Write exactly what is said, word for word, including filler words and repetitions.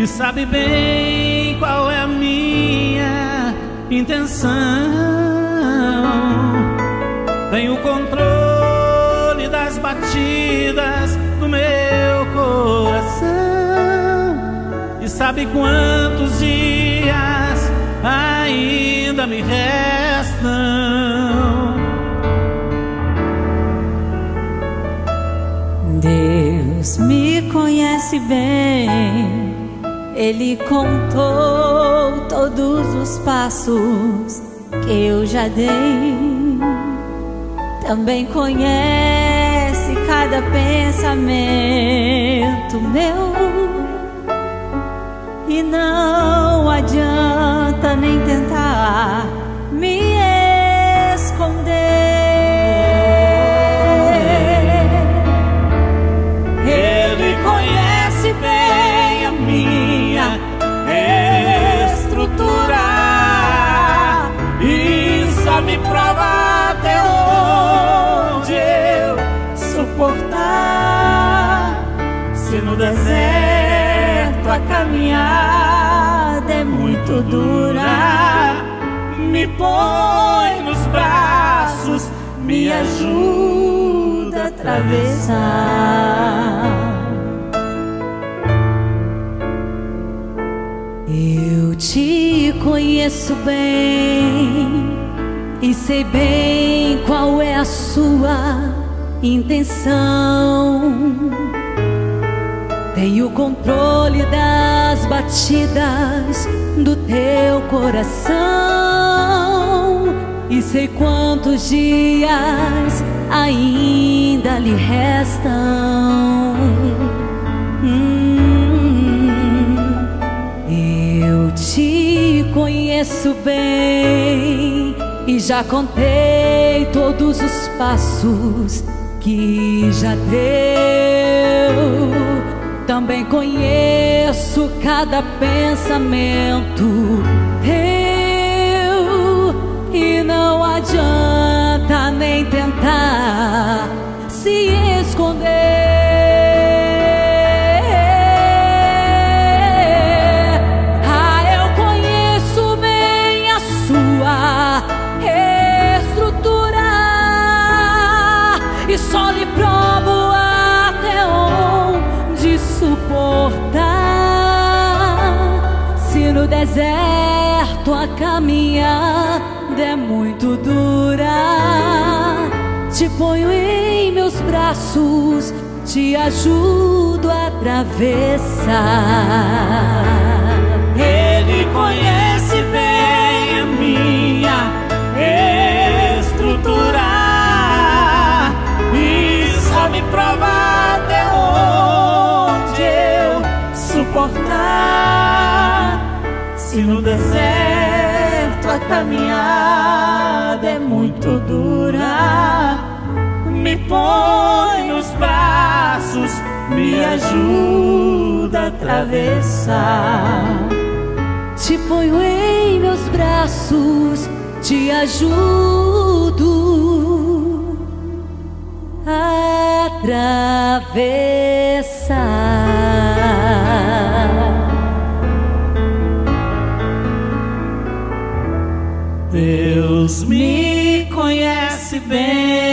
e sabe bem qual é a minha intenção. Tem o controle das batidas do meu coração e sabe quantos dias ainda me restam. Deus me conhece bem, Ele contou todos os passos que eu já dei. Também conhece cada pensamento meu, e não adianta nem tentar me esconder. Ele conhece bem a minha estrutura e só me prova até onde eu suportar. Se no deserto a caminhada é muito dura, me põe nos braços, me ajuda a atravessar. Eu te conheço bem e sei bem qual é a sua intenção. Tenho o controle das batidas do teu coração e sei quantos dias ainda lhe restam. Hum, eu te conheço bem e já contei todos os passos que já deu. Também conheço cada pensamento teu, e não adianta nem tentar se esconder. Ah, eu conheço bem a sua estrutura e só lhe provo até onde suportar. Se no deserto a caminhada é muito dura, te ponho em meus braços, te ajudo a atravessar. Ele conhece bem a minha estrutura e só me prova até onde eu suportar. Se no deserto a caminhada é muito dura, me põe nos braços, me ajuda a atravessar. Te ponho em meus braços, te ajudo a atravessar. Deus me conhece bem,